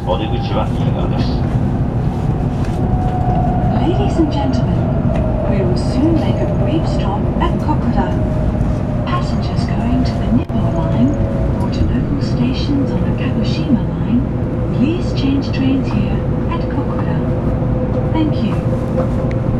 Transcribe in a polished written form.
お出口は右側です。 Ladies and gentlemen, we will soon make a brief stop at Kokoda. Passengers going to the Nippo line or to local stations on the Kagoshima line, please change trains here at Kokoda. Thank you.